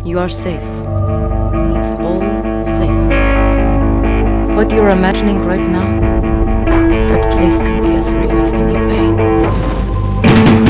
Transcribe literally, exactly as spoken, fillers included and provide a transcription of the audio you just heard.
You are safe. It's all safe. What you're imagining right now, that place can be as real as any pain.